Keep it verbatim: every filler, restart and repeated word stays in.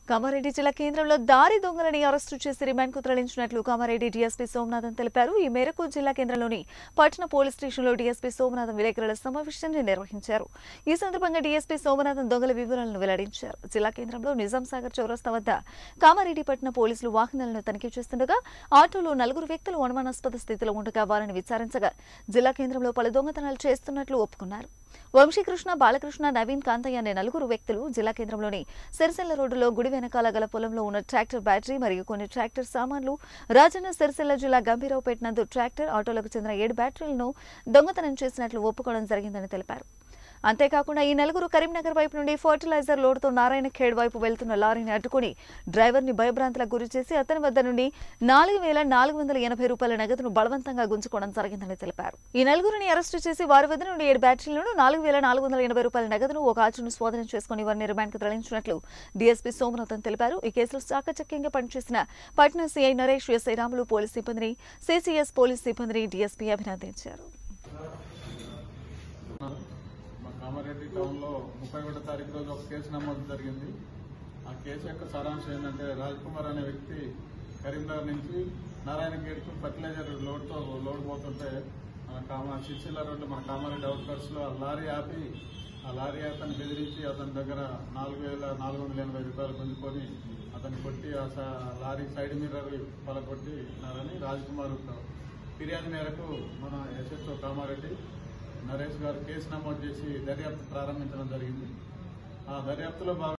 కామారెడ్డి జిల్లా కేంద్రంలో దారి దొంగలని అరెస్టు చేసి రిమాండ్కు తరలించినట్లు కామారెడ్డి డీఎస్పీ సోమనాథన్ తెలిపారు. ఈ మేరకు జిల్లా కేంద్రంలోని పట్టణ పోలీస్ స్టేషన్లో డీఎస్పీ సోమనాథన్ విలేకరుల సమావేశాన్ని నిర్వహించారు. ఈ సందర్భంగా డీఎస్పీ సోమనాథన్ దొంగల వివరాలను వెల్లడించారు. జిల్లా కేంద్రంలో నిజాం సాగర్ చౌరస్తా వద్ద కామారెడ్డి పట్టణ పోలీసులు వాహనాలను తనిఖీ చేస్తుండగా ఆటోలో నలుగురు వ్యక్తులు అనుమానాస్పద స్థితిలో ఉండగా వారిని విచారించగా జిల్లా కేంద్రంలో పలు దొంగతనాలు చేస్తున్నట్లు ఒప్పుకున్నారు. వంశీకృష్ణ, బాలకృష్ణ, నవీన్, కాంతయ్య అనే నలుగురు వ్యక్తులు జిల్లా కేంద్రంలోని సిరిసిల్ల రోడ్డులో గుడి వెనకాల గల పొలంలో ఉన్న ట్రాక్టర్ బ్యాటరీ మరియు కొన్ని ట్రాక్టర్ సామాన్లు, రాజన్న సిరిసిల్ల జిల్లా గంభీరావుపేట నందు ట్రాక్టర్, ఆటోలకు చెందిన ఏడు బ్యాటరీలను దొంగతనం చేసినట్లు ఒప్పుకోవడం జరిగిందని తెలిపారు. అంతేకాకుండా ఈ నలుగురు కరీంనగర్ వైపు నుండి ఫర్టిలైజర్ లోడ్తో నారాయణ ఖేడ్ వైపు వెళ్తున్న లారీని అడ్డుకుని డ్రైవర్ని భయభ్రాంతులకు గురి చేసి అతని వద్ద నుండి నాలుగు వేల నాలుగు వందల ఎనభై రూపాయల నగదును బలవంతంగా గుంజుకోవడం జరిగిందని తెలిపారు. ఈ నలుగురిని అరెస్టు చేసి వారి వద్ద నుండి ఏడు బ్యాటరీలను, నాలుగు వేల నాలుగు వందల ఎనభై రూపాయల నగదును, ఒక ఆచును స్వాధీనం చేసుకుని వారిని రిమాండ్కు తరలించినట్లు డీఎస్పీ సోమనాథన్ తెలిపారు. ఈ కేసులో చాకచక్యంగా పనిచేసిన Patna CI Naresh, SI Ramulu, police సిబ్బందిని, సీసీఎస్ పోలీస్ సిబ్బందిని డీఎస్పీ అభినందించారు. కామారెడ్డి టౌన్లో ముప్పై ఒకటో తారీఖు రోజు ఒక కేసు నమోదు జరిగింది. ఆ కేసు యొక్క సారాంశం ఏంటంటే, రాజ్ కుమార్ అనే వ్యక్తి కరీంనగర్ నుంచి నారాయణ గేట్కు ఫర్టిలైజర్ లోడ్తో లోడ్ పోతుంటే మన కామా సిరిసిల్ల రోడ్డు మన కామారెడ్డి అవుట్కట్స్ లో లారీ ఆపి ఆ లారీ అతన్ని బెదిరించి అతని దగ్గర నాలుగు వేల నాలుగు వందల ఎనభై రూపాయలు పొందుకొని అతన్ని కొట్టి ఆ లారీ సైడ్ మిర్రర్ పలకొట్టినారని రాజ్ కుమార్ ఫిర్యాదు మేరకు మన ఎస్ఎస్ఓ కామారెడ్డి నరేష్ గారు కేసు నమోదు చేసి దర్యాప్తు ప్రారంభించడం జరిగింది. ఆ దర్యాప్తులో